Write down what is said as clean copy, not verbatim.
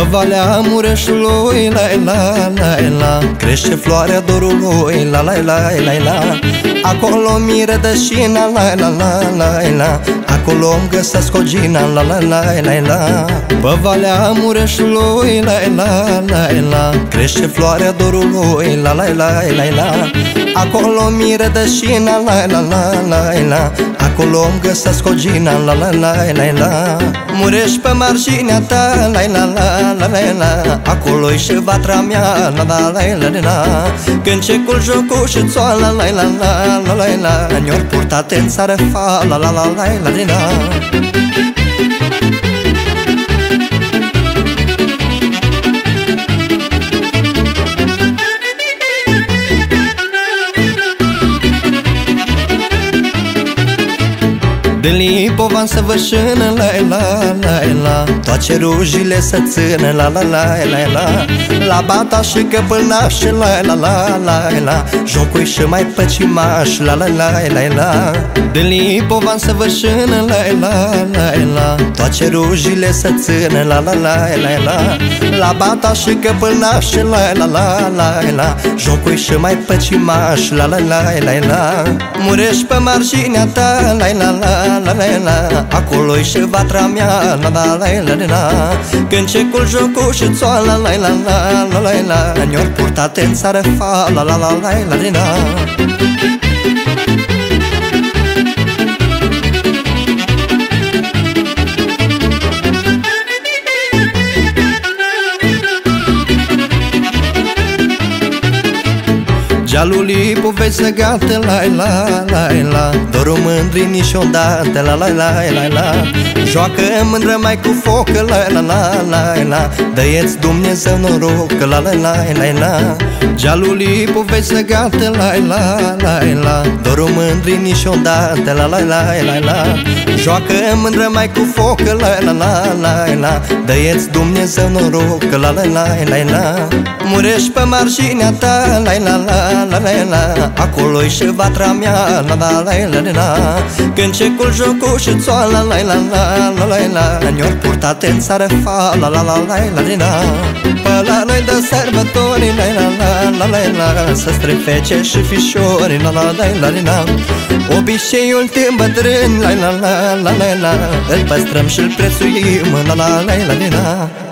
Pe Valea Mureșului, la la la la, crește floarea dorului, la la la la la. Acolo mi rădășina, la la la la la, acolo-mi găsesc o gina, la la la la la. Pe Valea Mureșului, la la la la, crește floarea dorului, la la la la la. Acolo mi rădășina, la la la la la, acolo-mi găsesc o gina, la la la la la. Mureș pe marginea ta, la la la la la, acolo-i și vatra mea, la la la la la. Câncecul, jocul și țoala, la la la la la la, ne-or purtat în țară fa, la la la la la la. De Lipovan să vășână, la la la la, toate rujile să țină, la la la la la. La Bata și Căpâlnaș, la la la la la, jocul și mai păcimaș, la la la la la. De Lipovan să vășână, la la la la, toate rujile să țină, la la la la la. La Bata și Căpâlnaș, la la la la la, jocul și mai păcimaș, la la la la la. Mureș pe marginea ta, la la la la la la, acolo-i și vatra mea, la la la la la. Câncecul, jocul și țoala, la la la la la la, ne-or purtat în țară fa, la la la la la la. Dealul Lipovei să gata, la la la la, dorul mândri niciodată, la la la la la. Joacă mândră mai cu foc, la la la la la, dă-ți Dumnezeu noroc, la la la la la. Dealul Lipovei să gata, la la la la, dorul mândri niciodată, la la la la la. Joacă mândră mai cu foc, la la la la la, dă-ți Dumnezeu noroc, la la la la la. Mureș pe marginea ta, la la la la la la, acolo-i și vatra mea, la la la la la. Câncecul, jocul și țoala, la la la la la la, ne-or purtat în țară fa, la la la la la la. Pe la noi de sărbători, la la la la la, să strefece și fișori, la la la la la. Obiceiul tând bătrân, la la la la la, îl păstrăm și-l prețuim, la la la la la.